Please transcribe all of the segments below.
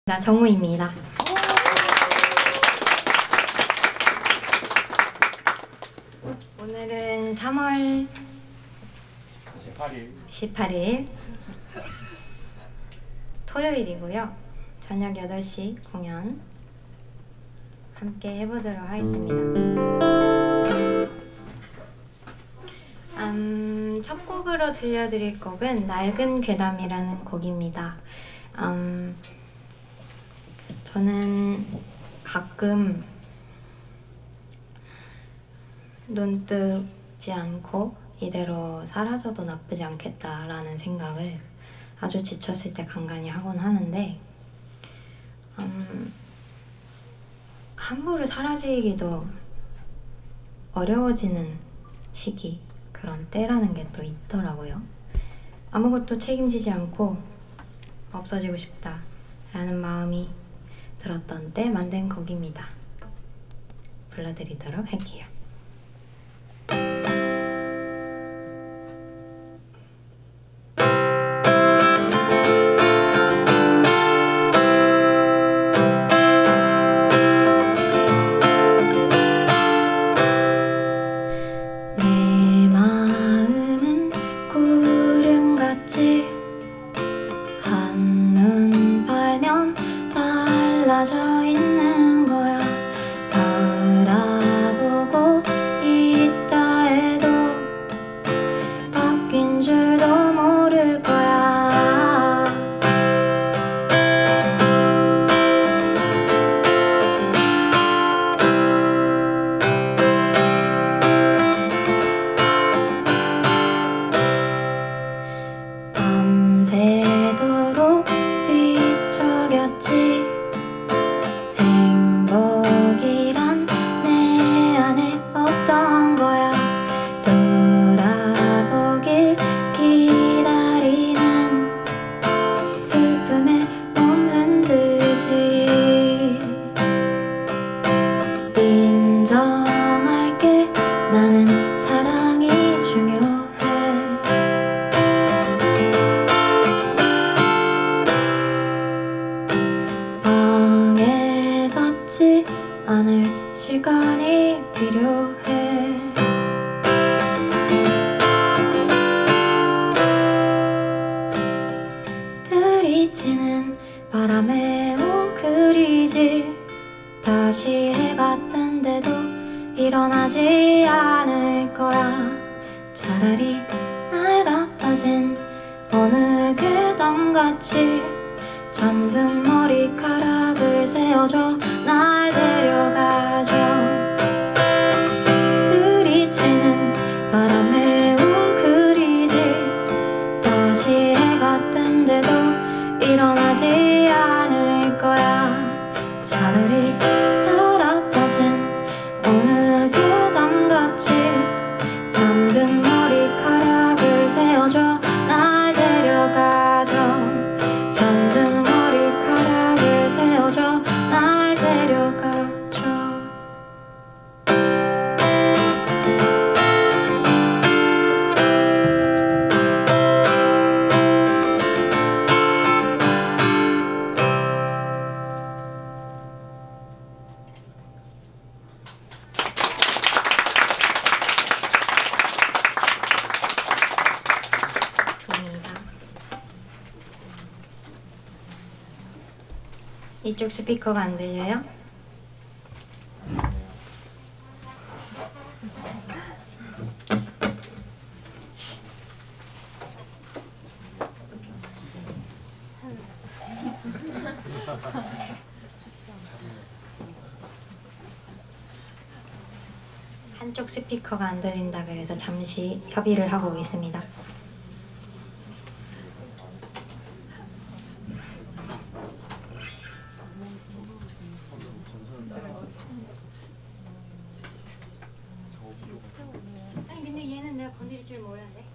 나 정우입니다. 오늘은 3월 18일 토요일이고요. 저녁 8시 공연 함께 해보도록 하겠습니다. 첫 곡으로 들려드릴 곡은 낡은 괴담이라는 곡입니다. 저는 가끔 눈 뜨지 않고 이대로 사라져도 나쁘지 않겠다라는 생각을 아주 지쳤을 때 간간히 하곤 하는데 함부로 사라지기도 어려워지는 시기, 그런 때라는 게 또 있더라고요. 아무것도 책임지지 않고 없어지고 싶다라는 마음이 들었던 때 만든 곡입니다. 불러드리도록 할게요. 내 마음은 구름같이 한눈 팔면 달라져 있는 거야. 바라보고 있다 해도 바뀐 줄도 모를 거야. 밤새도록 뒤척였지. 행복이란 내 안에 없던 거야. 돌아보길 기다리는 슬픔에 몸 흔들지. 인정할게, 나는 사랑이 중요해. 방해받지 않을 시간이 필요해. 들이치는 바람에 웅크리지. 다시 해가 뜬데도 일어나지 않을 거야. 차라리 낡아 빠진 어느 괴담같이 잠든 머리카락을 세워줘. 날 데려가줘. 들이치는 바람에 웅크리지. 다시 해가 뜬데도 일어나지 않을 거야. 차라리 달아빠진 어느 괴담같이 잠든 머리카락을 세워줘. 날 데려가줘. 잠든 머리카락을 세워줘. 날 데려가줘. 입니다. 이쪽 스피커가 안 들려요? 한쪽 스피커가 안 들린다 그래서 잠시 협의를 하고 있습니다. 아니 근데 얘는 내가 건드릴 줄 몰랐네.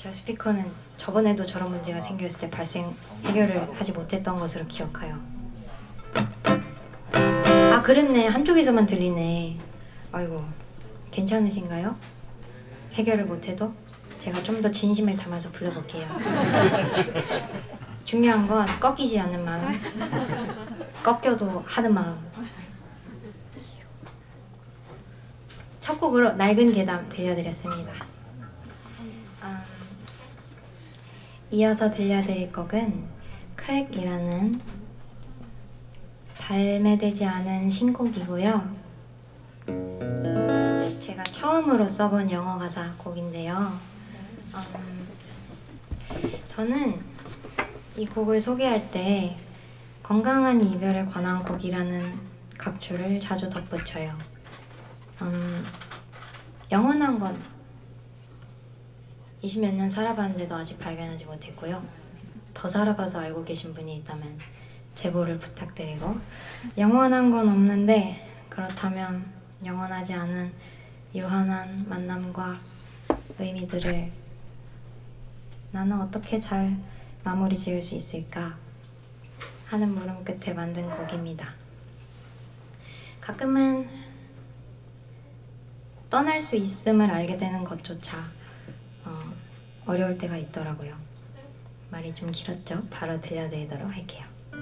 저 스피커는 저번에도 저런 문제가 생겼을 때 해결을 하지 못했던 것으로 기억해요. 아 그랬네. 한쪽에서만 들리네. 아이고 괜찮으신가요? 해결을 못해도 제가 좀 더 진심을 담아서 불러볼게요. 중요한 건 꺾이지 않는 마음, 꺾여도 하는 마음. 첫 곡으로 낡은 계단 들려드렸습니다. 이어서 들려드릴 곡은 크랙이라는 발매되지 않은 신곡이고요. 제가 처음으로 써본 영어 가사 곡인데요. 저는 이 곡을 소개할 때 건강한 이별에 관한 곡이라는 각주를 자주 덧붙여요. 영원한 건 20몇 년 살아봤는데도 아직 발견하지 못했고요. 더 살아봐서 알고 계신 분이 있다면 제보를 부탁드리고, 영원한 건 없는데 그렇다면 영원하지 않은 유한한 만남과 의미들을 나는 어떻게 잘 마무리 지을 수 있을까 하는 물음 끝에 만든 곡입니다. 가끔은 떠날 수 있음을 알게 되는 것조차 어려울 때가 있더라고요. 말이 좀 길었죠? 바로 들려드리도록 할게요.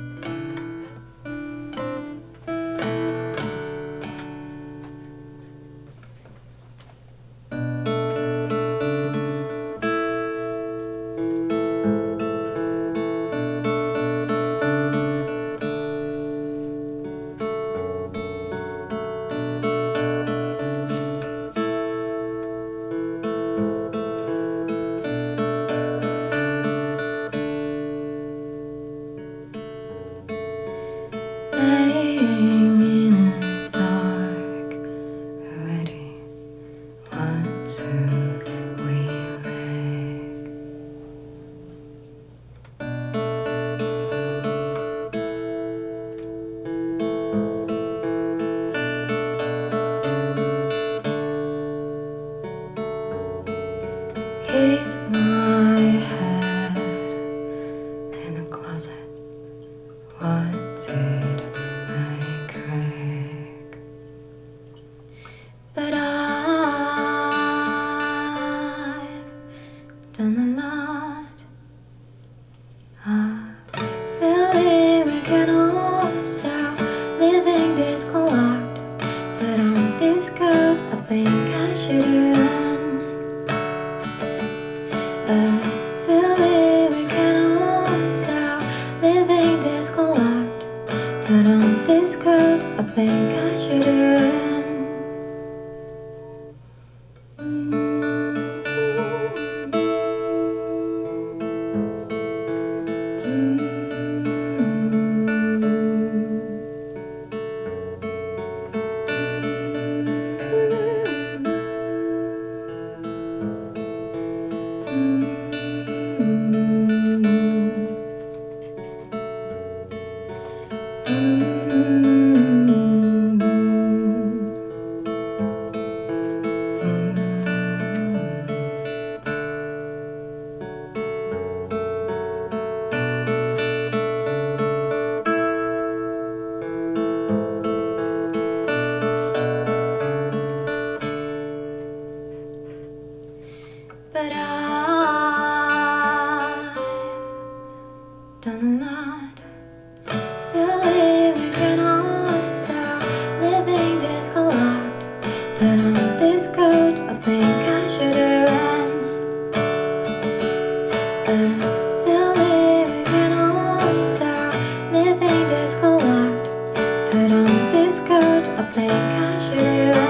Hid my head in a closet. What did I crack? But I've done a lot. I feel it, we can all stop living this locked. But on this code, I think I should run. I feel it, we can all stop living this locked. But on this code, I think I should run. But I've done a lot. Feel it, we can all stop living this locked. But on this code, I think I should run. I feel it, we can all stop living this locked. But on this code, I think I should run.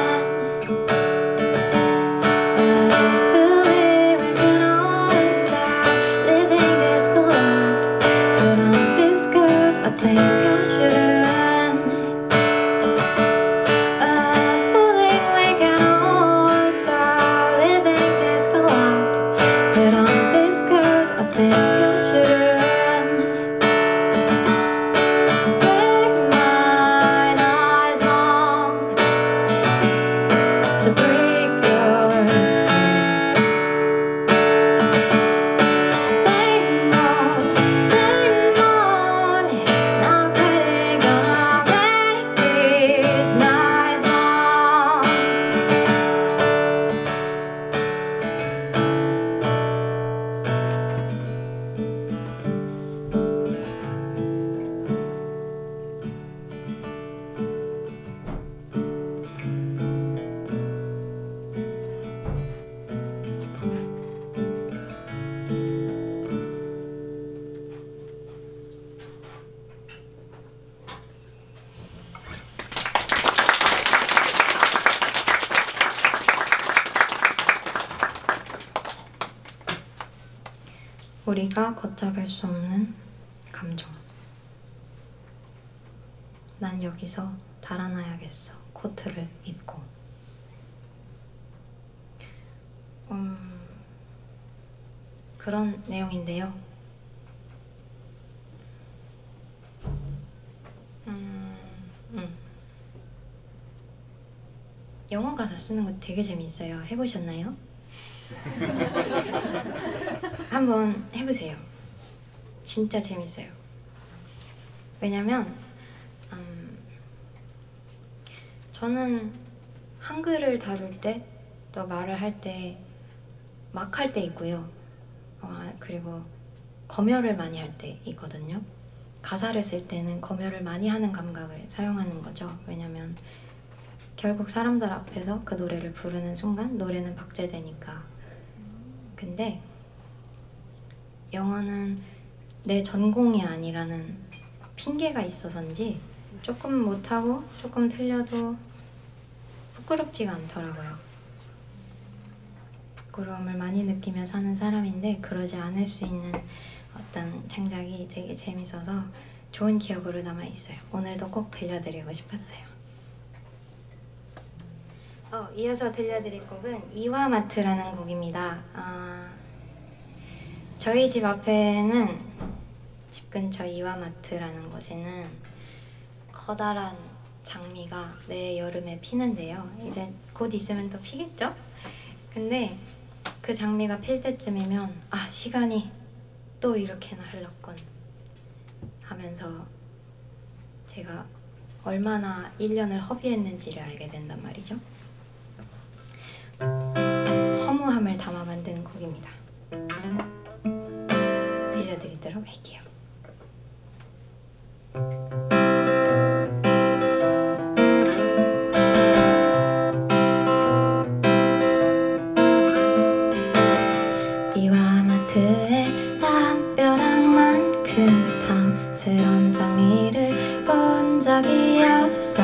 우리가 걷잡을 수 없는 감정. 난 여기서 달아나야겠어. 코트를 입고. 그런 내용인데요. 영어 가사 쓰는 거 되게 재밌어요. 해보셨나요? 한번 해보세요. 진짜 재밌어요. 왜냐면 저는 한글을 다룰 때 또 말을 할 때 막 할 때 있고요. 그리고 검열을 많이 할 때 있거든요. 가사를 쓸 때는 검열을 많이 하는 감각을 사용하는 거죠. 왜냐면 결국 사람들 앞에서 그 노래를 부르는 순간 노래는 박제되니까. 근데 영어는 내 전공이 아니라는 핑계가 있어서인지 조금 못하고 조금 틀려도 부끄럽지가 않더라고요. 부끄러움을 많이 느끼며 사는 사람인데 그러지 않을 수 있는 어떤 창작이 되게 재밌어서 좋은 기억으로 남아있어요. 오늘도 꼭 들려드리고 싶었어요. 이어서 들려드릴 곡은 이와마트라는 곡입니다. 저희 집 앞에는 집 근처 이와마트라는 곳에는 커다란 장미가 매 여름에 피는데요. 이제 곧 있으면 또 피겠죠? 근데 그 장미가 필 때쯤이면 시간이 또 이렇게나 흘렀군 하면서 제가 얼마나 1년을 허비했는지를 알게 된단 말이죠. 허무함을 담아 만든 곡입니다. 들려드리도록 할게요. 이와마트의 담벼락만큼 탐스런 장미를 본 적이 없어.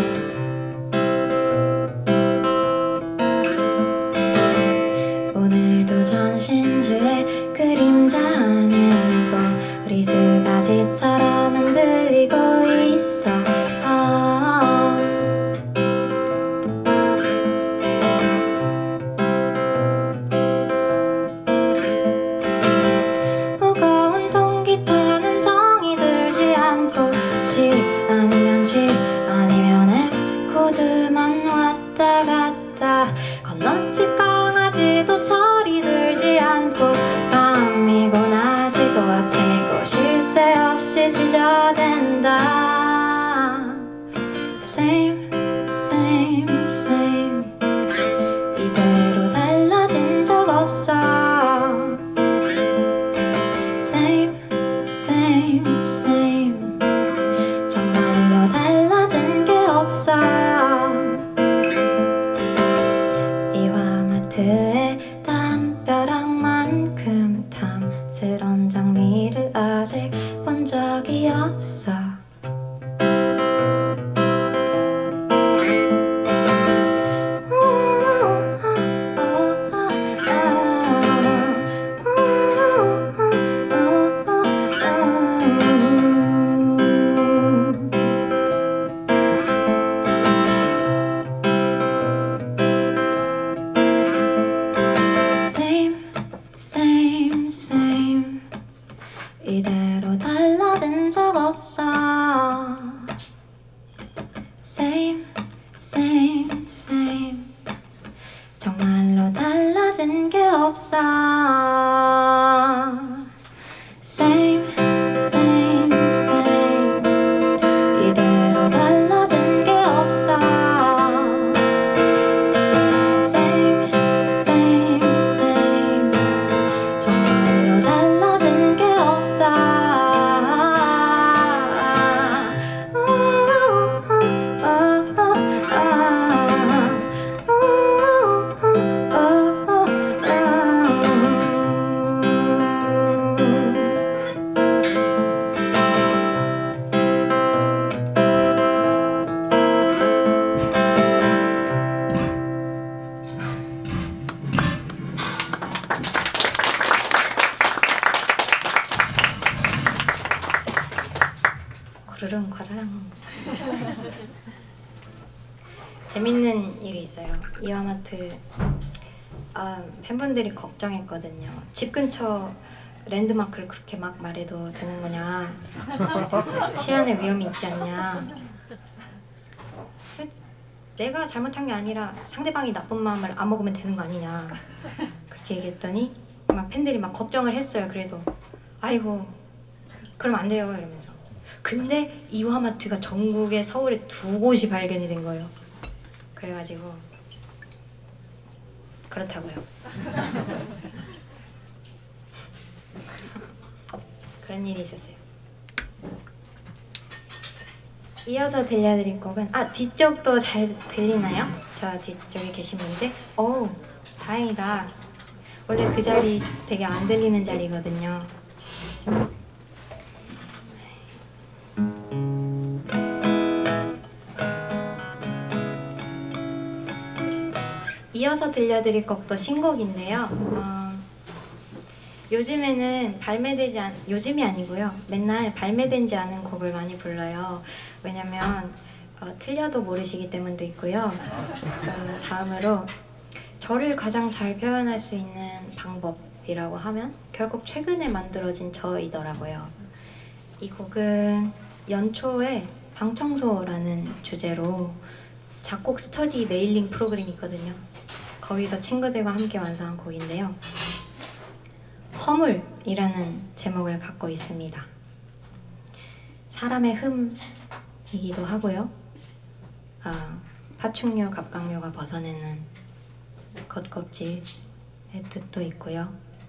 오늘도 전신주의 그림자 안에 꼬리 스가지처럼 흔들리고 있어. 무거운 통기타는 정이 들지 않고 C 아니면 G 아니면 F 코드만 왔다 갔다. 건너집 강아지도 철이 들지 않고 밤이고 낮이고 아침이고 쉴 새 없이 지저댄다. Same, same, same. 이대로 달라진 적 없어. Same, same, same. 정말로 달라진 게 없어. 이와마트의 담벼락만큼 탐스런 장미를 아직 본 적이 없어. Same, same, same. 이대로 달라진 적 없어. Same, same, same. 정말로 달라진 게 없어. Same, same, same. 이대로 달라진 게 없어. Same, same, same. 정말로 달라진 게 없어. 그런 과라랑 재밌는 일이 있어요. 이와마트 팬분들이 걱정했거든요. 집 근처 랜드마크를 그렇게 막 말해도 되는 거냐, 치안에 위험이 있지 않냐. 내가 잘못한 게 아니라 상대방이 나쁜 마음을 안 먹으면 되는 거 아니냐, 그렇게 얘기했더니 막 팬들이 막 걱정을 했어요. 그래도 아이고 그럼 안 돼요 이러면서. 근데 이와마트가 전국에 서울에 2곳이 발견이 된 거예요. 그래가지고 그렇다고요. 그런 일이 있었어요. 이어서 들려드릴 곡은 뒤쪽도 잘 들리나요? 저 뒤쪽에 계신 분들? 오, 다행이다. 원래 그 자리 되게 안 들리는 자리거든요. 이어서 들려드릴 곡도 신곡인데요. 요즘에는 요즘이 아니고요. 맨날 발매되지 않은 곡을 많이 불러요. 왜냐면 틀려도 모르시기 때문도 있고요. 다음으로 저를 가장 잘 표현할 수 있는 방법이라고 하면 결국 최근에 만들어진 저이더라고요. 이 곡은 연초에 방청소라는 주제로 작곡 스터디 메일링 프로그램이 있거든요. 거기서 친구들과 함께 완성한 곡인데요. 허물이라는 제목을 갖고 있습니다. 사람의 흠이기도 하고요. 파충류, 갑각류가 벗어내는 겉껍질의 뜻도 있고요.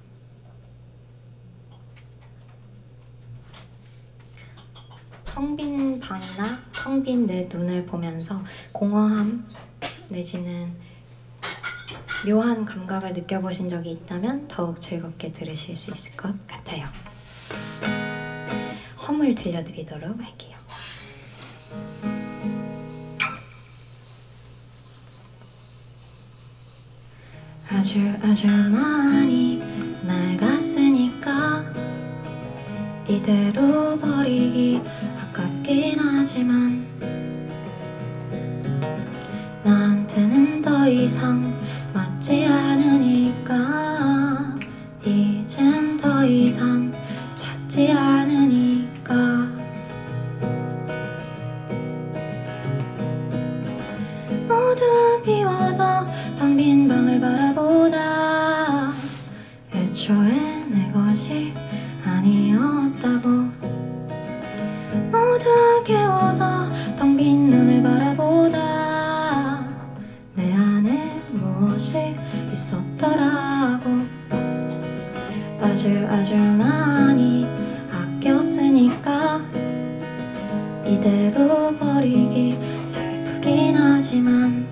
텅 빈 방이나 텅 빈 내 눈을 보면서 공허함 내지는 묘한 감각을 느껴보신 적이 있다면 더욱 즐겁게 들으실 수 있을 것 같아요. 허물 들려드리도록 할게요. 아주 많이 낡았으니까 이대로 버리기 아깝긴 하지만 나한테는 더 이상 맞지 않으니까 이젠 더 이상 찾지 않으니까 모두 비워서 텅 빈 방을 바라보다 애초에 내 것이 아니었다고 모두 깨워서 텅 빈 눈을 바라보다 내 안에 무엇이 있었더라고 아주 많이 아꼈으니까 이대로 버리기 슬프긴 하지만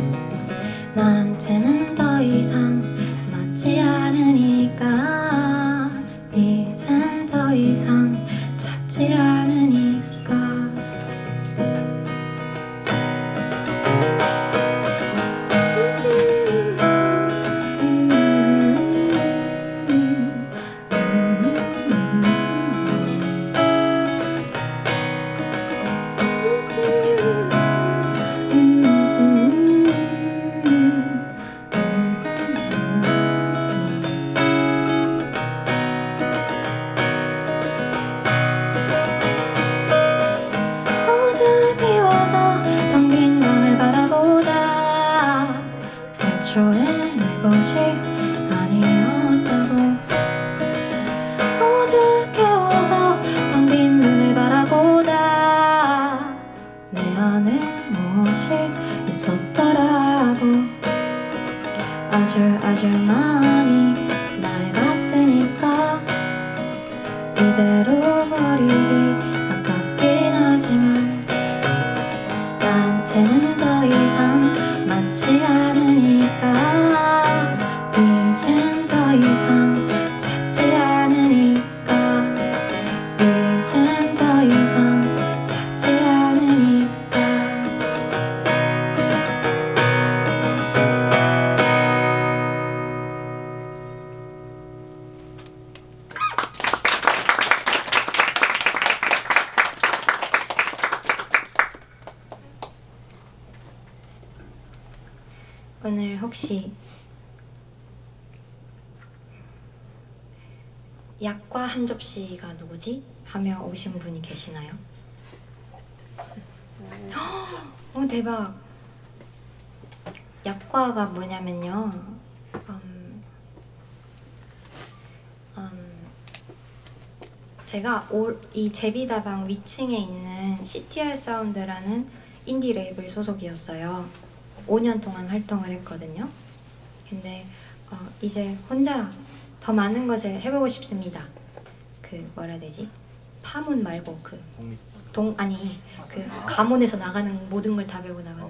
나한테는 더 이상 맞지 않으니까 이젠 더 이상 찾지 않으니까 애초에 내 것이 아니었다고 모두 깨워서 텅 빈 눈을 바라보다 내 안에 무엇이 있었더라고 아주 많이 낡았으니까 이대로 버리기 아깝긴 하지만 나한테는 더 이상 맞지 않으니까 이젠 더 이상 찾지 않으니까 이젠 더 이상 찾지 않으니까 오늘 혹시 약과 한 접시가 누구지? 하며 오신 분이 계시나요? 대박! 약과가 뭐냐면요, 제가 이 제비다방 위층에 있는 CTR 사운드라는 인디 레이블 소속이었어요. 5년 동안 활동을 했거든요. 근데 이제 혼자 더 많은 것을 해보고 싶습니다. 그 뭐라 해야 되지? 파문 말고 그 가문에서 나가는 모든 걸 다 배우고 나가는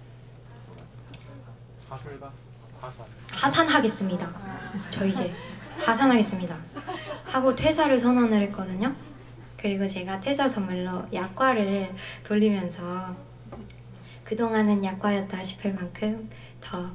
하산하겠습니다. 저 이제 하산하겠습니다 하고 퇴사를 선언을 했거든요. 그리고 제가 퇴사 선물로 약과를 돌리면서 그동안은 약과였다 싶을 만큼 더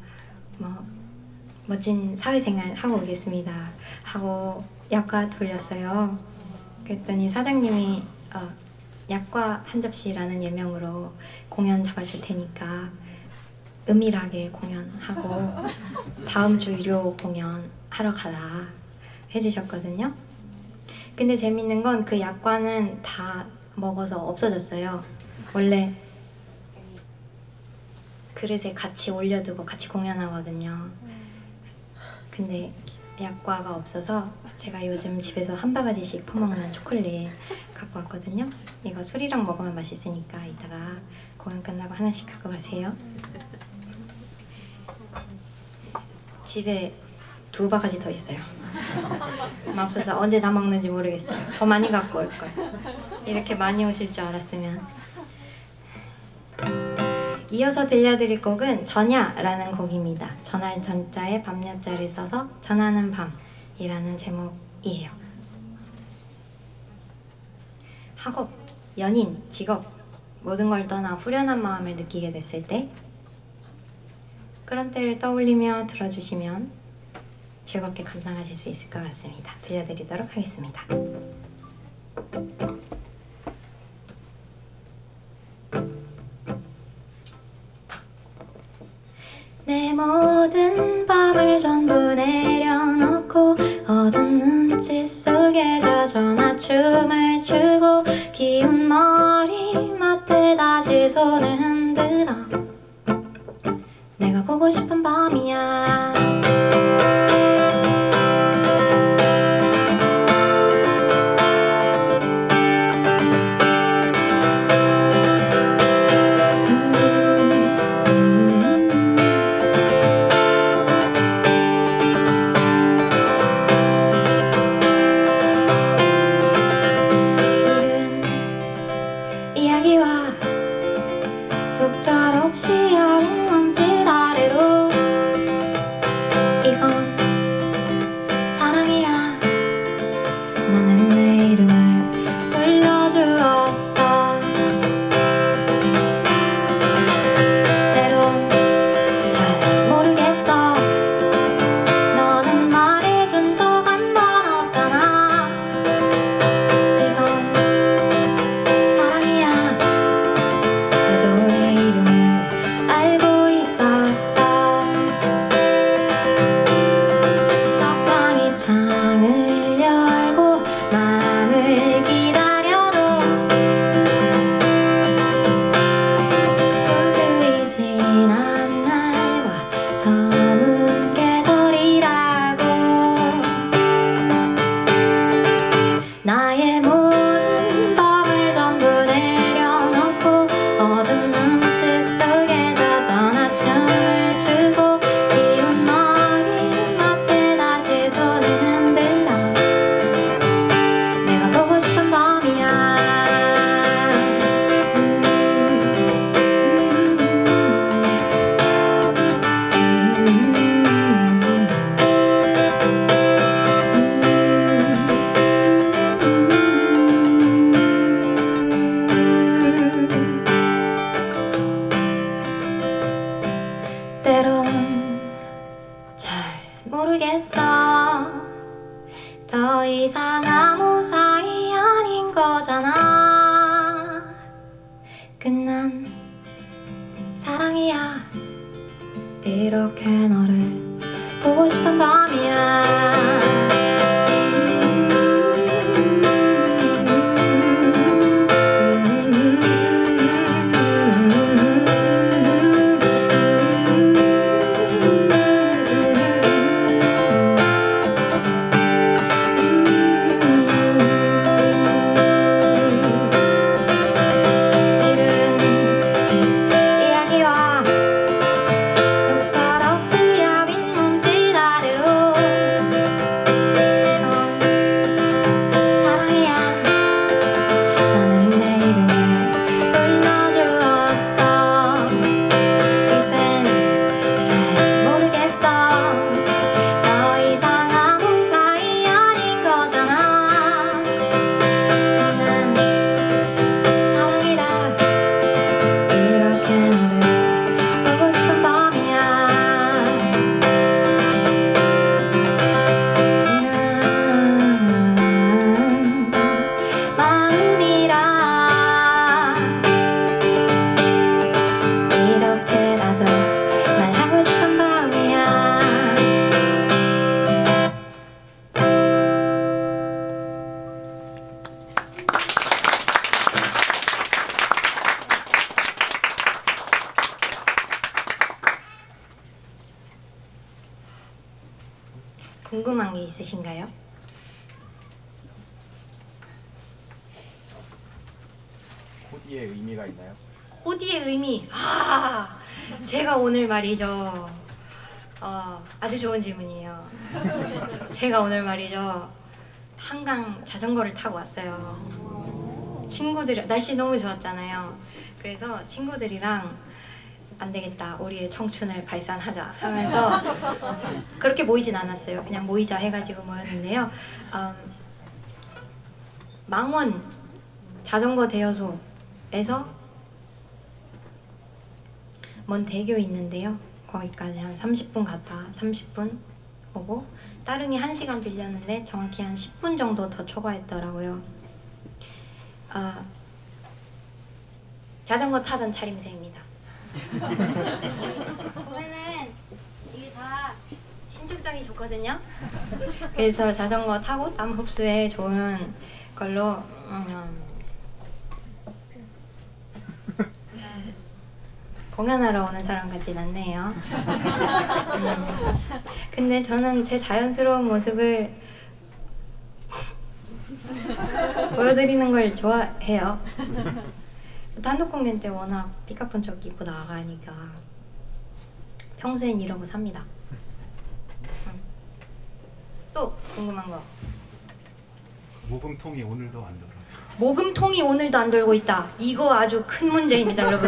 멋진 사회생활 하고 오겠습니다 하고 약과 돌렸어요. 그랬더니 사장님이 약과 한 접시라는 예명으로 공연 잡아줄 테니까 은밀하게 공연하고 다음 주 일요 공연 하러 가라 해주셨거든요. 근데 재밌는 건 그 약과는 다 먹어서 없어졌어요. 원래 그릇에 같이 올려두고 같이 공연하거든요. 근데 약과가 없어서 제가 요즘 집에서 한 바가지씩 퍼먹는 초콜릿 갖고 왔거든요. 이거 술이랑 먹으면 맛있으니까 이따가 공연 끝나고 하나씩 갖고 가세요. 집에 2바가지 더 있어요. 맙소사 언제 다 먹는지 모르겠어요. 더 많이 갖고 올 걸. 이렇게 많이 오실 줄 알았으면. 이어서 들려드릴 곡은 전야라는 곡입니다. 전할 전자에 밤야자를 써서 전하는 밤이라는 제목이에요. 학업, 연인, 직업 모든 걸 떠나 후련한 마음을 느끼게 됐을 때 그런 때를 떠올리며 들어주시면 즐겁게 감상하실 수 있을 것 같습니다. 들려드리도록 하겠습니다. 내 모든 밤을 전부 내려놓고 어두운 눈짓 속에 젖어나 춤을 추고 기운 머리맡에 다시 손을 흔들어 내가 보고 싶은 밤이야. 속절없이 여린 먼지 아래로 이건 사랑이야. 나는 내 이름을 불러주었어. 때론 잘 모르겠어. 너는 말해준 적 한 번 없잖아. 이건 사랑이야. 너도 내 이름을 알고 있었어. 적당히 창을 열고 마음을 기다려도 우수히 지난 날과 저문 계절이라고. 나의 모든 밤을 전부 내려놓고 어두운 눈빛 속에 젖어나 춤을 추고 기운 머리맡에 다시 손을 흔들어 내가 보고 싶은 밤이야. 때론 잘 모르겠어. 더 이상 아무 사이 아닌 거잖아. 끝난 사랑이야. 이렇게 너를 보고 싶은 밤이야. 궁금한 게 있으신가요? 코디의 의미가 있나요? 코디의 의미. 제가 오늘 말이죠. 아주 좋은 질문이에요. 제가 오늘 말이죠. 한강 자전거를 타고 왔어요. 친구들 날씨 너무 좋았잖아요. 그래서 친구들이랑 안 되겠다, 우리의 청춘을 발산하자 하면서 그렇게 모이진 않았어요. 그냥 모이자 해가지고 모였는데요. 망원 자전거 대여소에서 먼 대교 있는데요. 거기까지 한 30분 갔다 30분 오고, 따릉이 1시간 빌렸는데 정확히 한 10분 정도 더 초과했더라고요. 자전거 타던 차림새입니다. 보면은 이게 다 신축성이 좋거든요. 그래서 자전거 타고 땀 흡수에 좋은 걸로 공연하러 오는 사람 같진 않네요. 근데 저는 제 자연스러운 모습을 보여드리는 걸 좋아해요. 단독 공연 때 워낙 삐까뻔쩍 입고 나가니까 평소엔 이러고 삽니다. 또 궁금한 거. 모금통이 오늘도 안 돌아요. 모금통이 오늘도 안 돌고 있다. 이거 아주 큰 문제입니다, 여러분.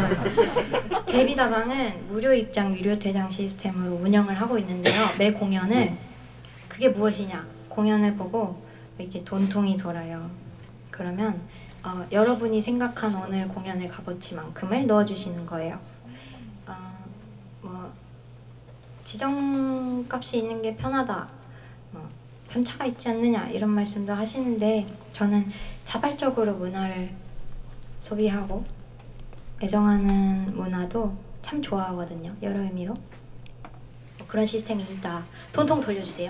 제비다방은 무료 입장, 유료 퇴장 시스템으로 운영을 하고 있는데요. 매 공연을, 그게 무엇이냐? 공연을 보고 이렇게 돈통이 돌아요. 그러면 여러분이 생각한 오늘 공연의 값어치만큼을 넣어주시는 거예요. 뭐 지정값이 있는 게 편하다, 편차가 있지 않느냐 이런 말씀도 하시는데, 저는 자발적으로 문화를 소비하고 애정하는 문화도 참 좋아하거든요. 여러 의미로 그런 시스템이 있다. 돈통 돌려주세요.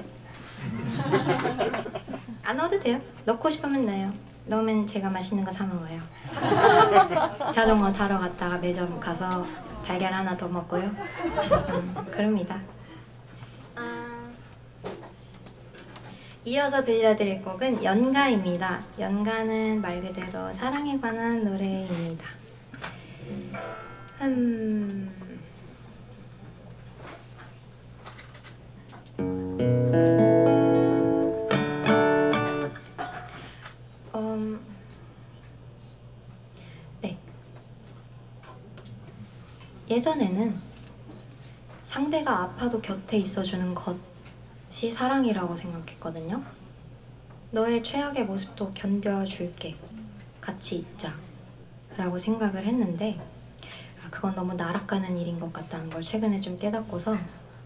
안 넣어도 돼요. 넣고 싶으면 넣어요. 넣으면 제가 맛있는 거 사 먹어요. 자전거 타러 갔다가 매점 가서 달걀 하나 더 먹고요. 그럽니다. 이어서 들려드릴 곡은 연가입니다. 연가는 말 그대로 사랑에 관한 노래입니다. 네. 예전에는 상대가 아파도 곁에 있어주는 것이 사랑이라고 생각했거든요. 너의 최악의 모습도 견뎌줄게, 같이 있자 라고 생각을 했는데, 그건 너무 날아가는 일인 것 같다는 걸 최근에 좀 깨닫고서,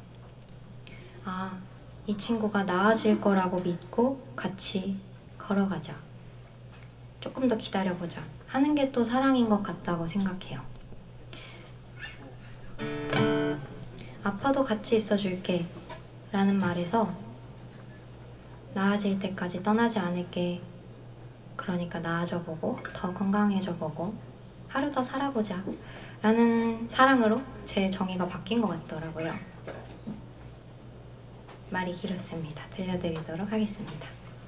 이 친구가 나아질 거라고 믿고 같이 걸어가자, 조금 더 기다려보자 하는 게 또 사랑인 것 같다고 생각해요. 아파도 같이 있어줄게 라는 말에서 나아질 때까지 떠나지 않을게. 그러니까 나아져보고 더 건강해져보고 하루 더 살아보자 라는 사랑으로 제 정의가 바뀐 것 같더라고요. 말이 길었습니다. 들려드리도록 하겠습니다.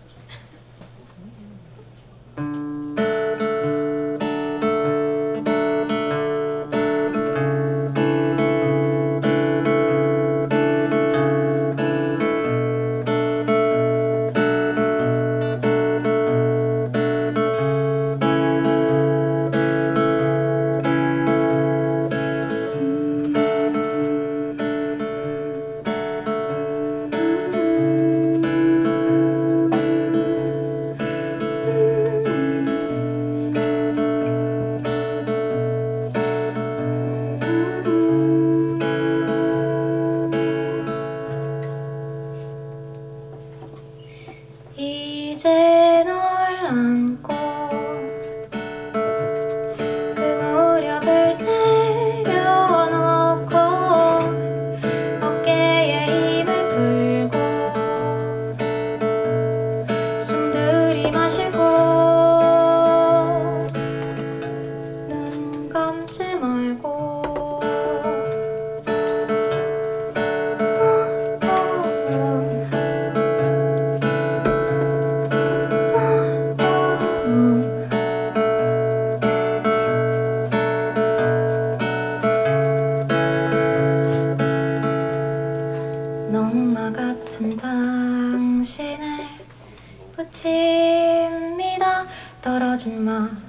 이제 널 안고 그 무렵을 내려놓고 어깨에 힘을 풀고 숨 들이마시고 눈 감지 말고 넝마 같은 당신을 붙입니다. 떨어진 마음도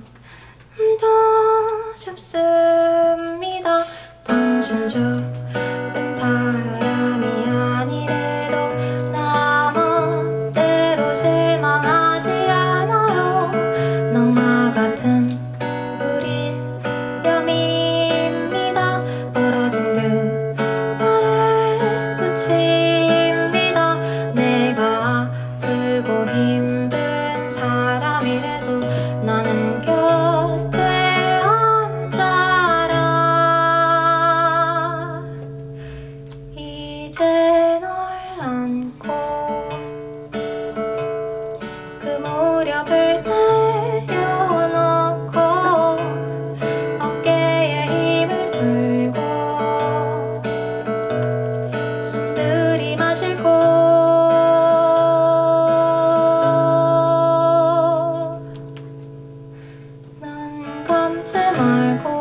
좁습니다. 당신 좋은 사람이 아니래도 나 멋대로 실망하지 않아요. 넝마 같은 우린 뺨입니다. 벌어진 그 나를 붙입니다. 내가 아프고 힘든 사람이래도 나는 곁에 앉아라. 이제 널 안고 그 무렵을 내려놓고 어깨에 힘을 풀고 숨 들이마시고 눈 감지 말고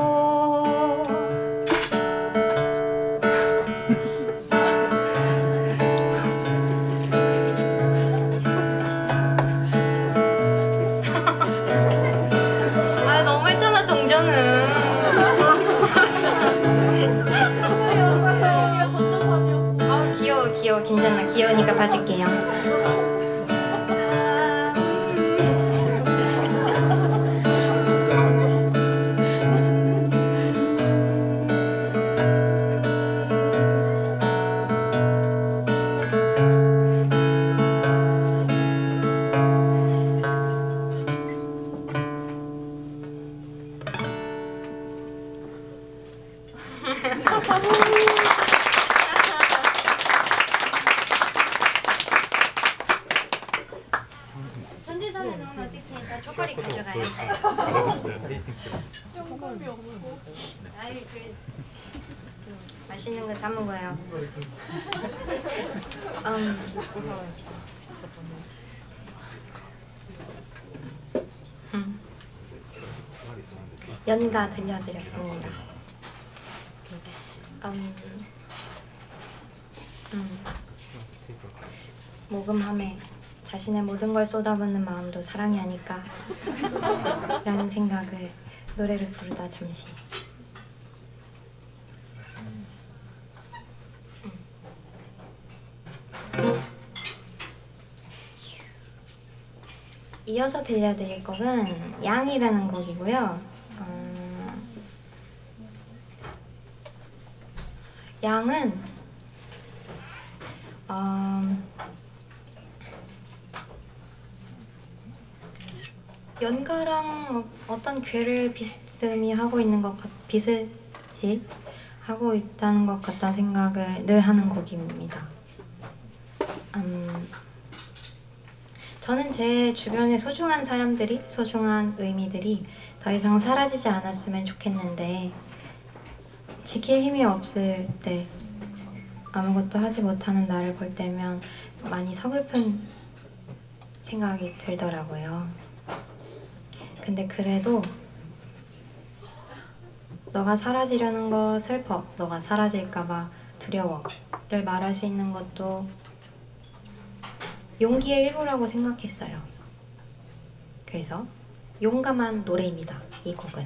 아 너무 했잖아 동전은. 아 귀여워 귀여워. 괜찮아. 귀여우니까 봐줄게요. 전재산에 넣으면 어떡해. 저 초콜릿 가져가요. 받아줬어요. 아이 그래. 맛있는 거 사 먹어요. 연가 들려드렸습니다. 모금함에 자신의 모든 걸 쏟아붓는 마음도 사랑이 아닐까 라는 생각을 노래를 부르다 잠시 이어서 들려드릴 곡은 양이라는 곡이고요. 양은 연가랑 어떤 괴를 비스듬히 하고 있는 것 비슷이 하고 있다는 것 같다는 생각을 늘 하는 곡입니다. 저는 제 주변에 소중한 사람들이, 소중한 의미들이 더 이상 사라지지 않았으면 좋겠는데 지킬 힘이 없을 때, 아무것도 하지 못하는 나를 볼 때면 많이 서글픈 생각이 들더라고요. 근데 그래도 너가 사라지려는 거 슬퍼, 너가 사라질까봐 두려워를 말할 수 있는 것도 용기의 일부라고 생각했어요. 그래서 용감한 노래입니다. 이 곡은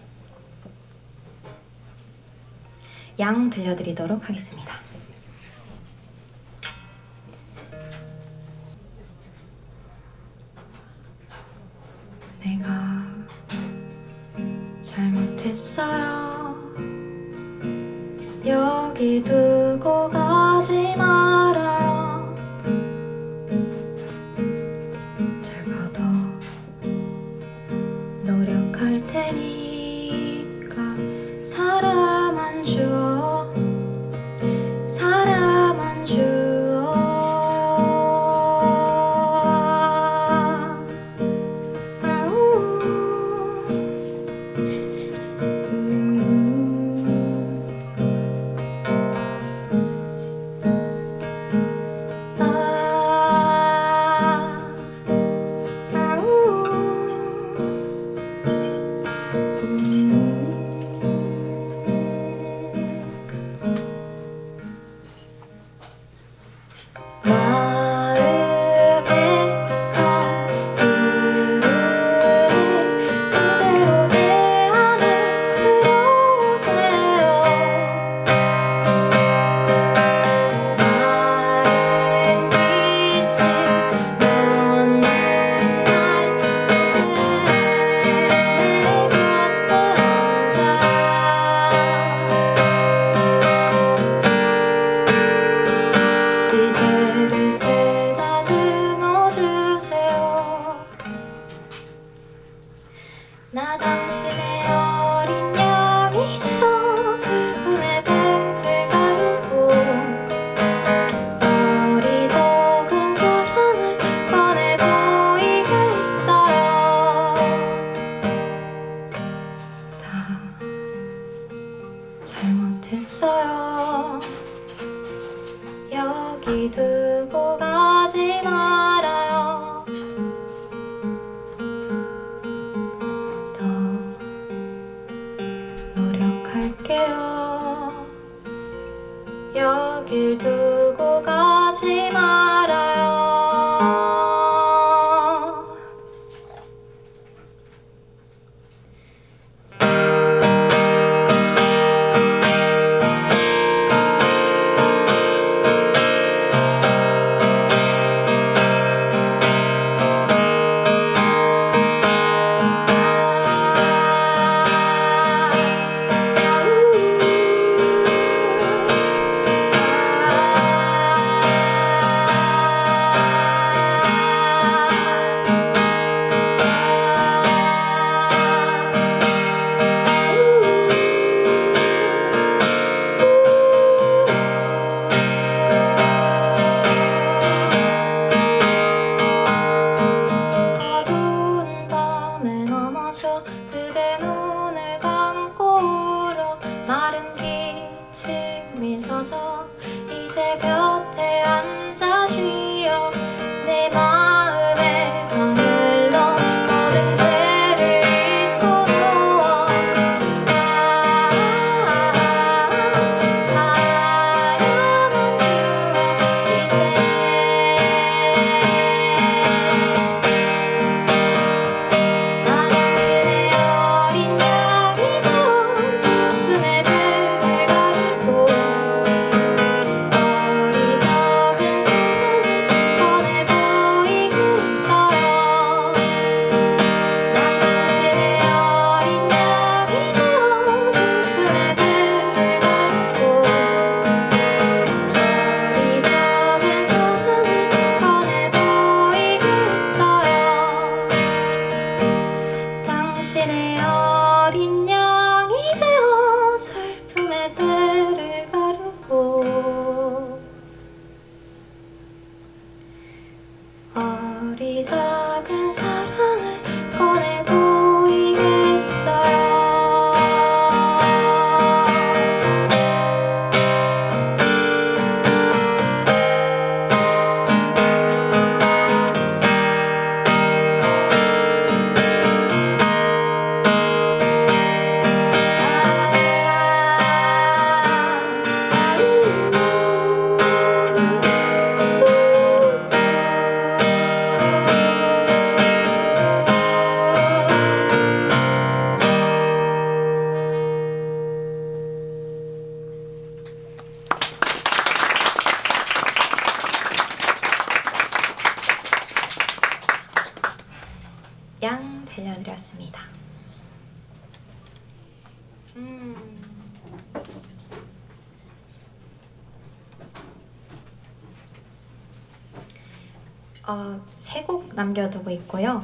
양 들려드리도록 하겠습니다. 내가 잘못했어요. 여기 두고 가지 말아요. 제가 더 노력할 테니까 사람 안 주어, 사람 안 주어. 나 당신의 어린 양이 되어 슬픔의 배를 가르고 어리석은 사랑을 꺼내 보이게 했어요. 다 잘못했어요. 여기 두고 가지 말아요. 노력할게요. 여길 두고 가지 말아요. 들려드렸습니다. 세 곡 남겨두고 있고요.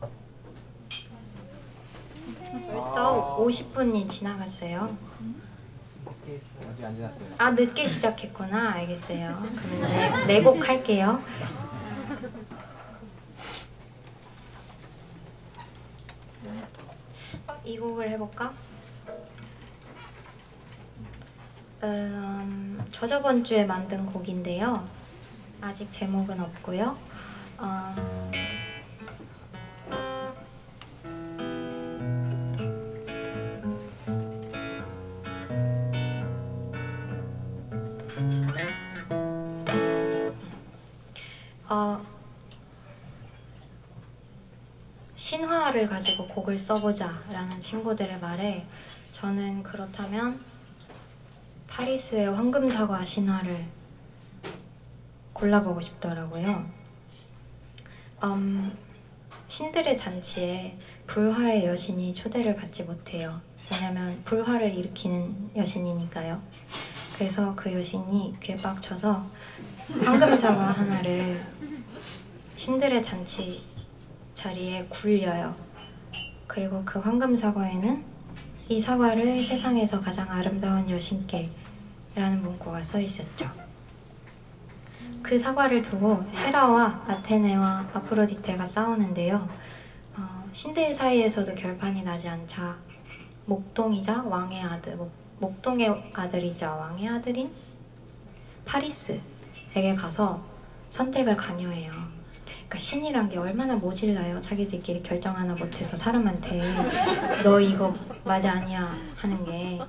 벌써 50분이 지나갔어요. 아직 안 지났어요. 아, 늦게 시작했구나. 알겠어요. 그럼 네 곡 할게요. 이 곡을 해볼까? 저저번 주에 만든 곡인데요. 아직 제목은 없고요. 신화를 가지고 곡을 써보자 라는 친구들의 말에 저는 그렇다면 파리스의 황금사과 신화를 골라보고 싶더라고요. 신들의 잔치에 불화의 여신이 초대를 받지 못해요. 왜냐면 불화를 일으키는 여신이니까요. 그래서 그 여신이 귀에 빡쳐서 황금사과 하나를 신들의 잔치 자리에 굴려요. 그리고 그 황금사과에는 이 사과를 세상에서 가장 아름다운 여신께 라는 문구가 써 있었죠. 그 사과를 두고 헤라와 아테네와 아프로디테가 싸우는데요. 신들 사이에서도 결판이 나지 않자 목동이자 왕의 아들, 목동의 아들이자 왕의 아들인 파리스에게 가서 선택을 강요해요. 그러니까 신이란 게 얼마나 모질라요. 자기들끼리 결정 하나 못해서 사람한테 너 이거 맞아 아니야 하는 게.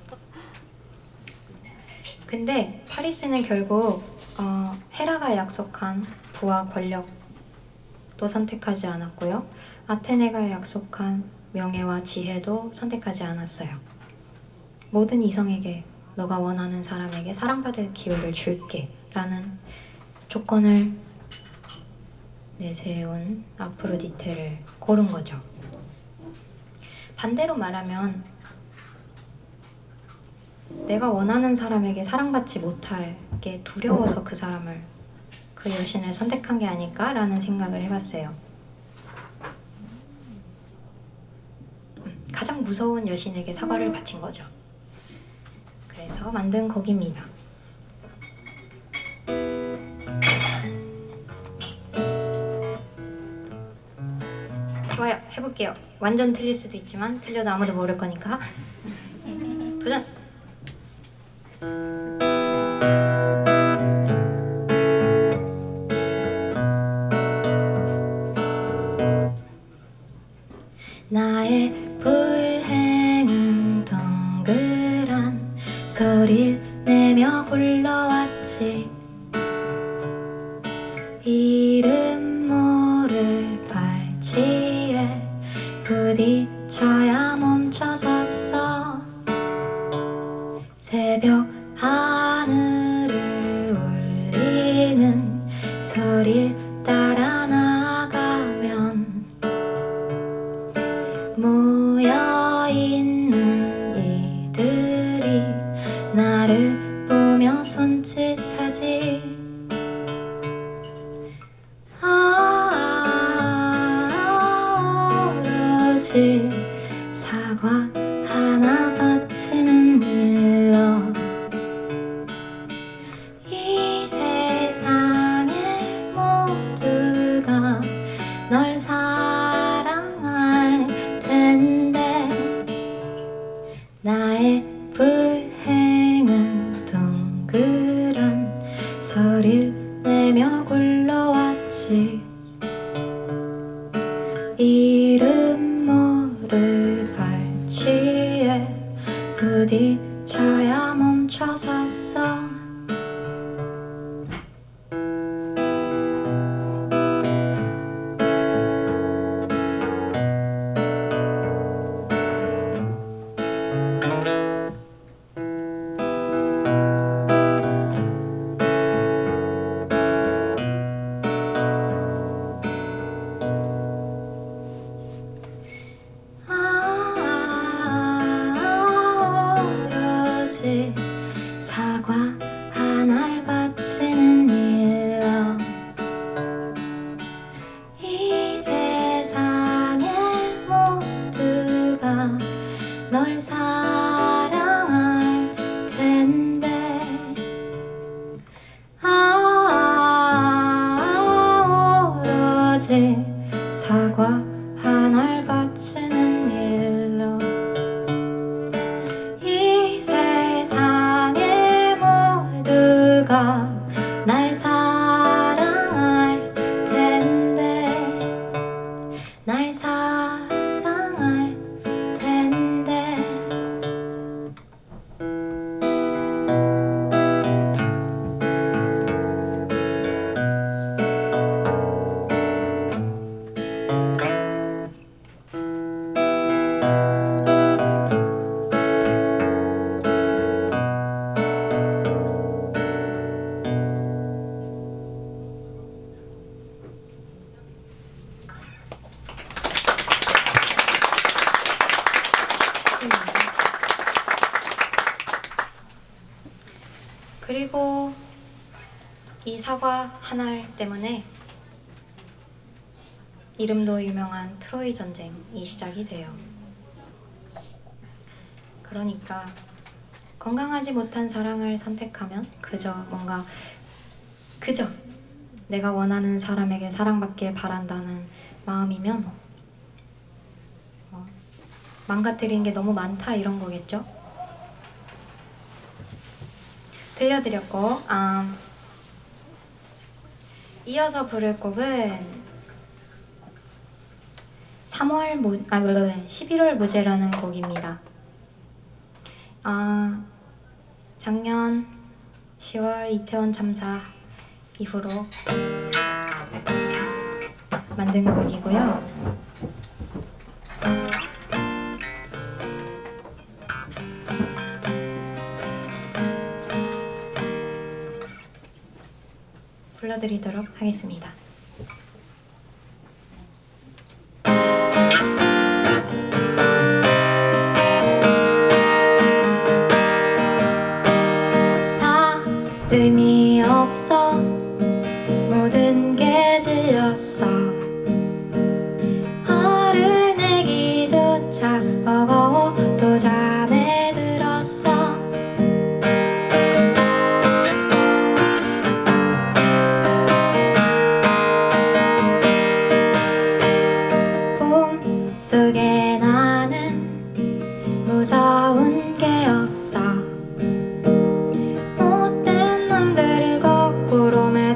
근데 파리스는 결국 헤라가 약속한 부와 권력도 선택하지 않았고요. 아테네가 약속한 명예와 지혜도 선택하지 않았어요. 모든 이성에게 너가 원하는 사람에게 사랑받을 기회를 줄게 라는 조건을 내세운 아프로디테를 고른 거죠. 반대로 말하면 내가 원하는 사람에게 사랑받지 못할 게 두려워서 그 사람을, 그 여신을 선택한 게 아닐까라는 생각을 해봤어요. 가장 무서운 여신에게 사과를 바친 거죠. 그래서 만든 곡입니다. 좋아요, 해볼게요. 완전 틀릴 수도 있지만 틀려도 아무도 모를 거니까 도전! 나의 불행은 동그란 소리를 내며 불러왔지. 이름 모를 발치에 부딪혀야 멈춰섰어. 새벽 하늘을 울리는 소리를 따라 나가면 모여있는 이들이 나를 보며 손짓하지. 오로지 사과 하나 바치는 일로 이 세상의 모두가 널 사랑할 텐데. 나의 불행은 둥그런 소리를 내며 굴러왔지. 이름 모를 발치에 부딪혀야 멈춰섰어. 모두가 날 사랑할 텐데 날 사랑할 텐데 그리고 이 사과 한 알 때문에 이름도 유명한 트로이 전쟁이 시작이 돼요. 그러니까 건강하지 못한 사랑을 선택하면 그저 내가 원하는 사람에게 사랑받길 바란다는 마음이면 망가뜨린 게 너무 많다 이런 거겠죠? 들려드렸고 이어서 부를 곡은 11월 무죄라는 곡입니다. 작년 10월 이태원 참사 이후로 만든 곡이고요. 불러드리도록 하겠습니다. 다 의미 없어 모든 게 질렸어 화를 내기조차 버거워 또 잠에 들었어 꿈속에 나는 무서운 게 없어 못된 놈들을 거꾸로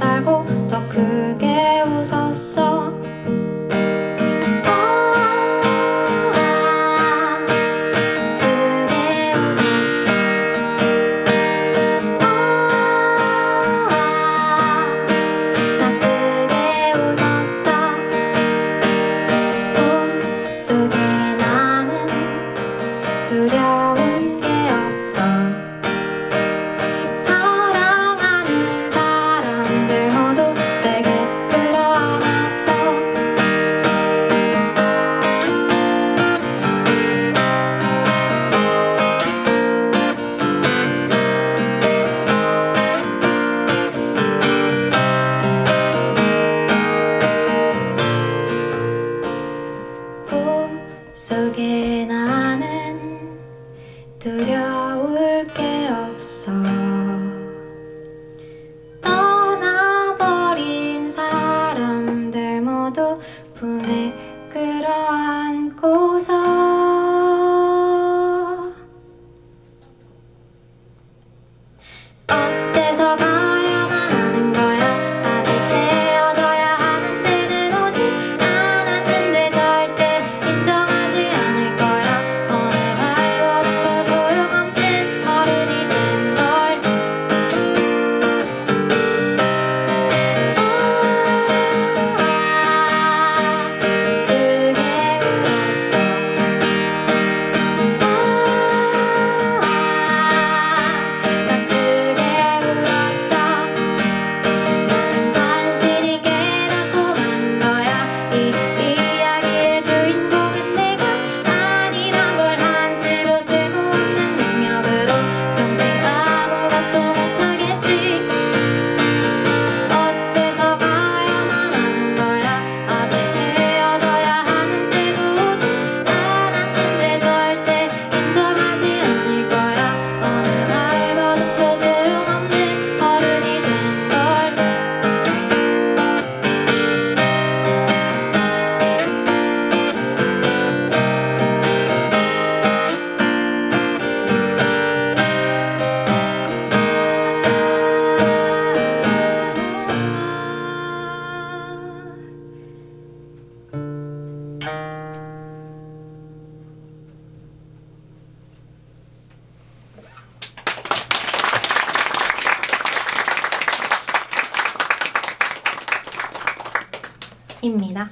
입니다.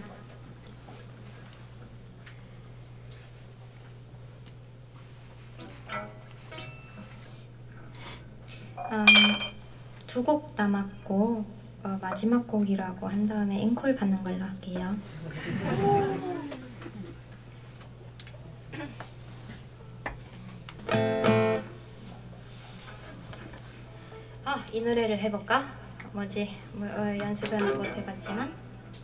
두 곡 남았고 마지막 곡이라고 한 다음에 앵콜 받는 걸로 할게요. 이 노래를 해볼까? 연습은 못 해봤지만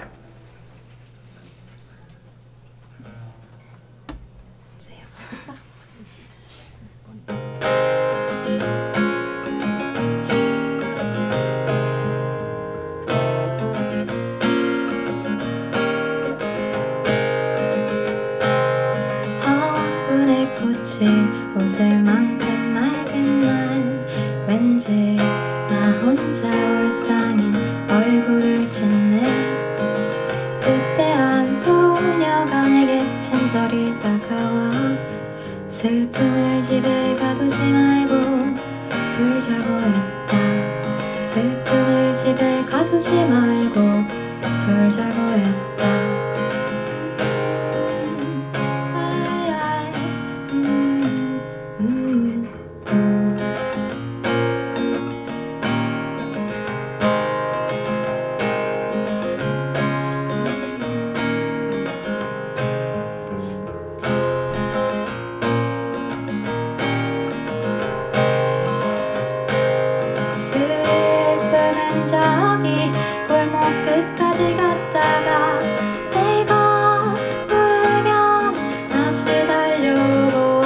허분의 꽃이 웃을 만큼 맑은 날 왠지 나 혼자 울상인 얼굴을 짓네. 그때 한 소녀가 내게 친절히 다가와 슬픔을 집에 가두지 말고 풀자고 했다. 슬픔을 집에 가두지 말고 풀자고 했다. 슬픔은 저기 골목 끝까지 갔다가 내가 부르면 다시 달려오고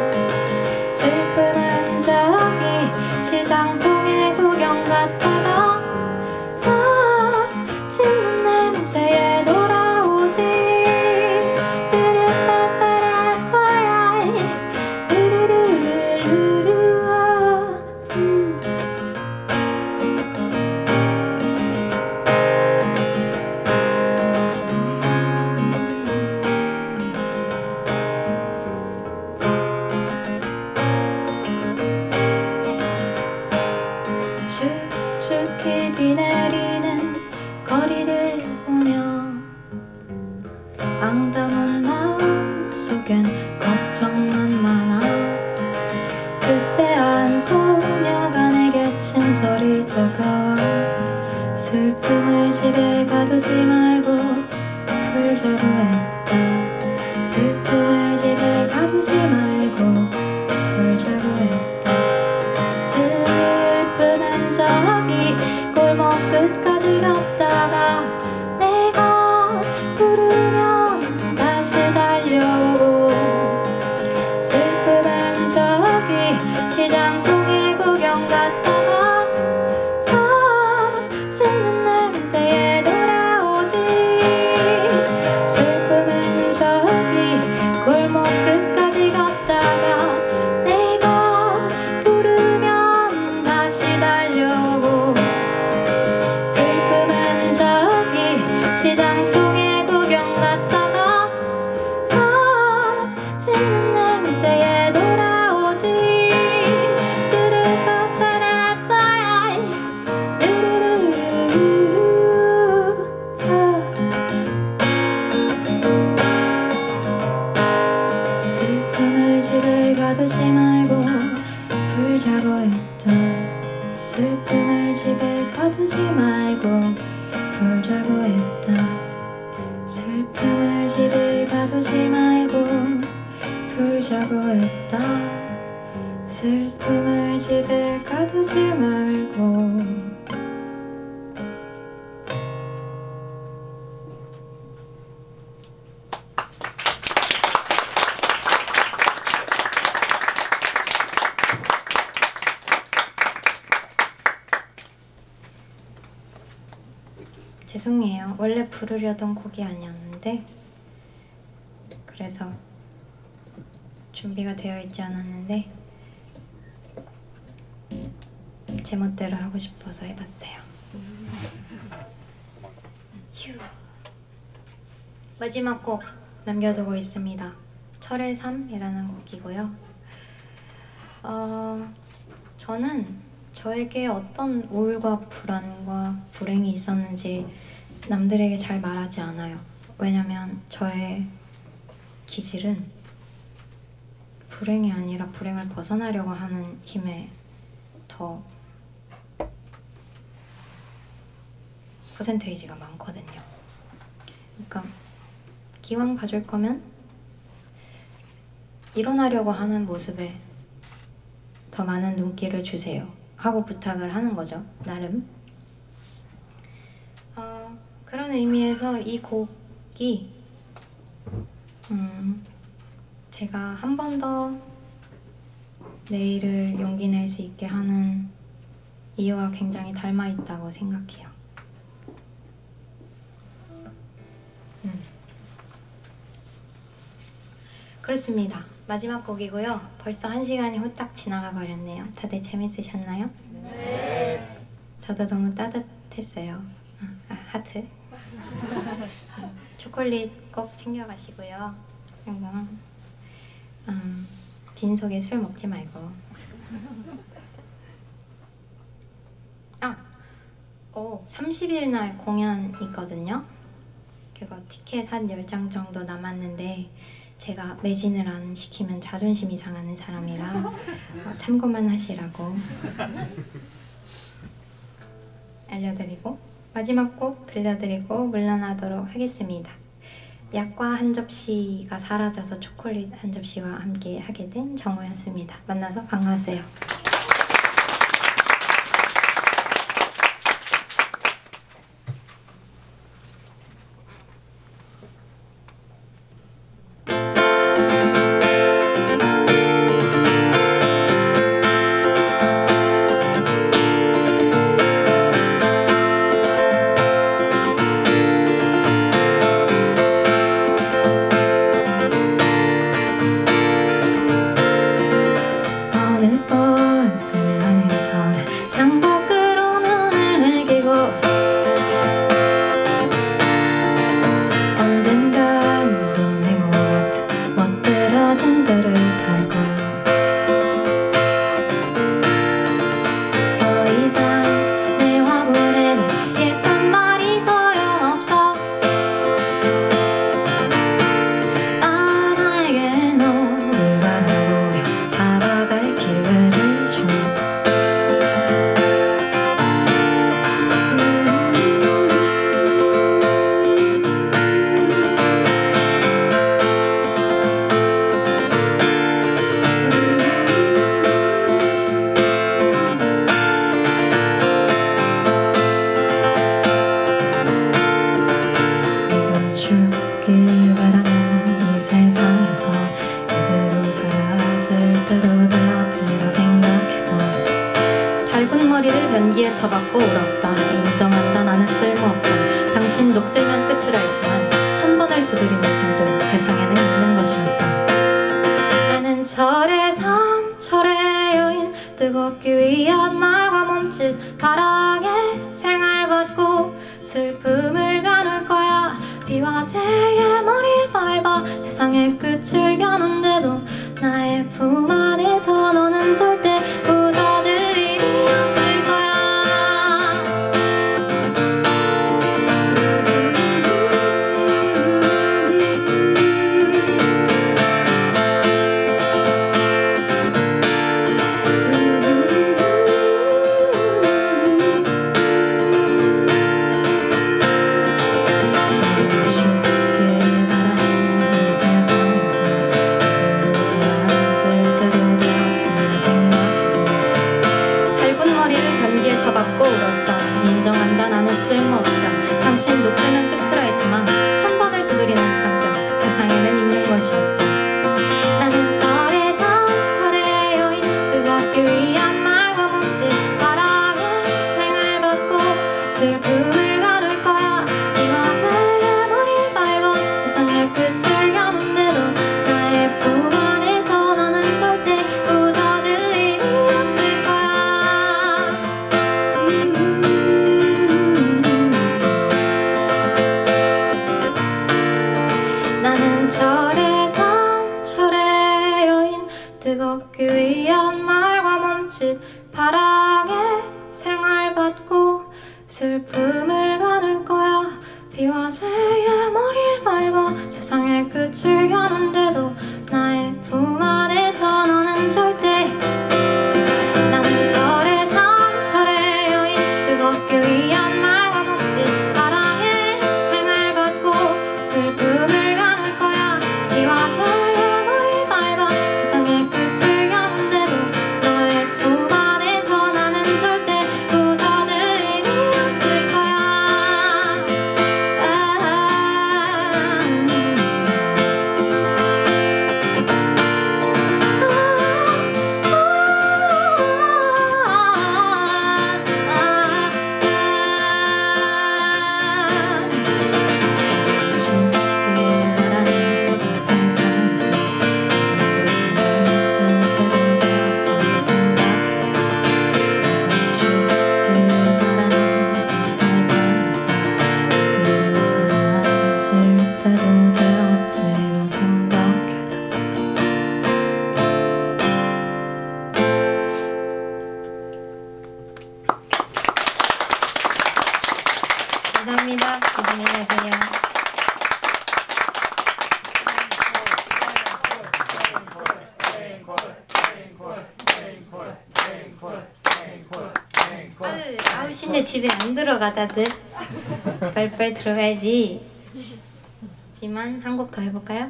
슬픔은 저기 시장통에 구경 갔다가 짖는 냄새에 돌아오지. 축축히 비 내리는 거리를 보며 앙담한 마음 속엔 걱정만 많아. 그때 한 소녀가 내게 친절히 다가와 슬픔을 집에 가두지 말고 풀자고 했다. 슬픔을 집에 가두지 말고 풀자고 했다. 슬픔은 저기 골목 끝까지 갔다가 내가 부르면 다시 달려오고 슬픔은 저기 시장통에 구경 갔다가 짖는 냄새에 돌아오지. 슬픔은 저기 골목 끝까지 갔다가 내가 부르면 다시 달려오고 슬픔은 저기 시장통에 구경 갔다가 짖는 냄새에 돌아오지. 슬픔을 집에 가두지 말고 풀자고 했다. 슬픔을 집에 가두지 말고 풀자고 했다. 슬픔을 집에 가두지 말고 풀자고 했다. 슬픔을 집에 가두지 말고. 죄송해요. 원래 부르려던 곡이 아니었는데 그래서 준비가 되어 있지 않았는데 제멋대로 하고 싶어서 해봤어요. 휴. 마지막 곡 남겨두고 있습니다. 철의 삶이라는 곡이고요. 저는 저에게 어떤 우울과 불안과 불행이 있었는지 남들에게 잘 말하지 않아요. 왜냐면 저의 기질은 불행이 아니라 불행을 벗어나려고 하는 힘에 더 퍼센테이지가 많거든요. 그러니까 기왕 봐줄 거면 일어나려고 하는 모습에 더 많은 눈길을 주세요 하고 부탁을 하는 거죠, 나름. 그런 의미에서 이 곡이 제가 한 번 더 내일을 용기 낼 수 있게 하는 이유와 굉장히 닮아 있다고 생각해요. 그렇습니다. 마지막 곡이고요. 벌써 1시간이 후딱 지나가 버렸네요. 다들 재밌으셨나요? 네. 저도 너무 따뜻했어요. 하트. 초콜릿 꼭 챙겨 가시고요. 그리고 빈속에 술 먹지 말고. 30일 날 공연 있거든요. 그거 티켓 한 10장 정도 남았는데 제가 매진을 안 시키면 자존심이 상하는 사람이라 참고만 하시라고 알려드리고 마지막 곡 들려드리고 물러나도록 하겠습니다. 약과 한 접시가 사라져서 초콜릿 한 접시와 함께 하게 된 정우였습니다. 만나서 반가웠어요. 변기에 처박고 울었다. 인정한다. 나는 쓸모없다. 당신 녹슬면 끝이라 했지만 1000번을 두드리는 삶도 세상에는 있는 것이었다. 나는 철의 삶, 철의 여인, 뜨겁기 위한 말과 몸짓, 바람에 생활 걷고 슬픔을 가눌 거야. 비와 새의 머리를 밟아 세상의 끝을 겨눈데도 나의 품 안에서 너는 절대 부서질 일이 없을 거야. 받고 울었다. 인정한다. 나는 쓸모없다. 당신 녹슬면 끝이라 했지만 1000번을 두드리는 삶도 세상에는 있는 것이었다. 나는 철의 삶, 철의 여인, 뜨겁기 위한 말과 몸짓, 바람에 생을 받고 슬픔을 가눌 거야. 비와 쇠의 머리를 밟아 세상의 끝을 겨눈데도 나의 품 안에서 너는 절대 부서질 일이 없을 거야. 나는 철의 삶, 철의 여인, 뜨겁기 위한 말과 몸짓, 바람에 생활 받고 슬픔을 가눌 거야. 위한 마음 없지 사랑의 생을 받고 슬픔을 가눌 거야 비와 소용을 밟아 세상의 끝을 가는데도 너의 품 안에서 나는 절대 부서질 일이 없을 거야 감사합니다. 조심히 가세요. 아우 신내 집에 안 들어가 다들. 빨리빨리 들어가야지. 하지만 한 곡 더 해볼까요?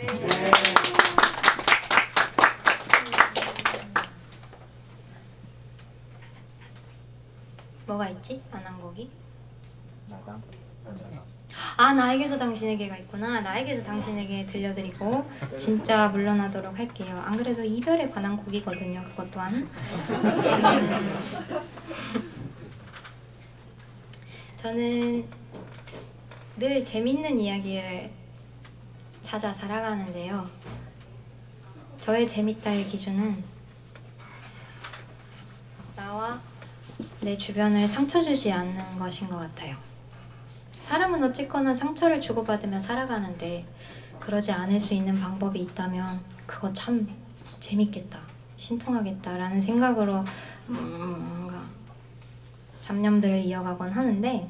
뭐가 있지? 안 한 곡이? 나당 아 나에게서 당신에게가 있구나. 나에게서 당신에게 들려드리고 진짜 물러나도록 할게요. 안 그래도 이별에 관한 곡이거든요. 그것 또한. 저는 늘 재밌는 이야기를 찾아 살아가는데요. 저의 재밌다의 기준은 나와 내 주변을 상처 주지 않는 것인 것 같아요. 사람은 어쨌거나 상처를 주고받으며 살아가는데 그러지 않을 수 있는 방법이 있다면 그거 참 재밌겠다, 신통하겠다라는 생각으로 뭔가 잡념들을 이어가곤 하는데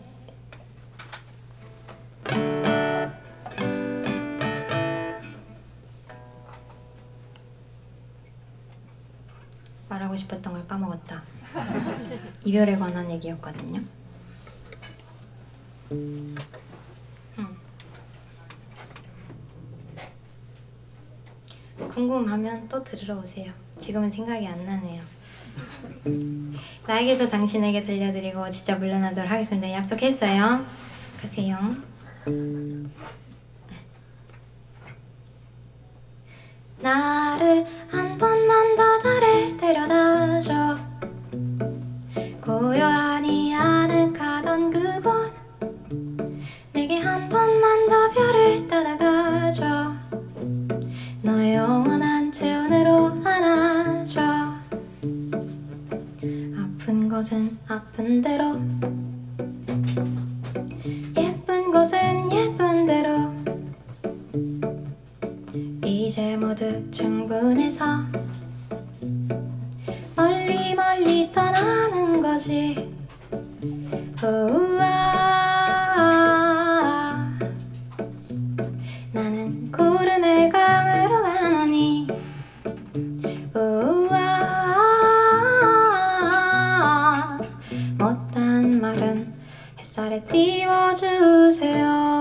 말하고 싶었던 걸 까먹었다. 이별에 관한 얘기였거든요. 궁금하면 또 들으러 오세요. 지금은 생각이 안 나네요. 나에게서 당신에게 들려드리고 진짜 물러나도록 하겠습니다. 약속했어요. 가세요. 나를 한 번만 더 달에 데려다줘. 고요하니 아늑하던 그곳 내게 한 번만 더 별을 따라가줘. 너의 영원한 체온으로 안아줘. 아픈 것은 아픈 대로 예쁜 것은 예쁜 대로 이제 모두 충분해서 멀리 멀리 떠나는 거지. 우와 나는 구름의 강으로 가노니 우와 못한 말은 햇살에 띄워주세요.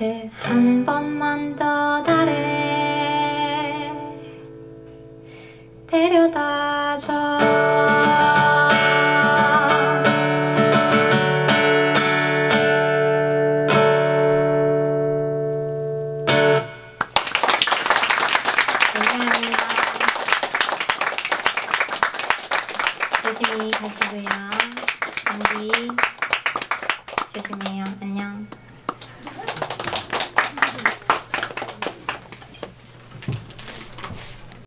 나를 한 번만 더 달에 데려다줘. 감사합니다. 조심히 가시고요. 감기 조심해요. 안녕.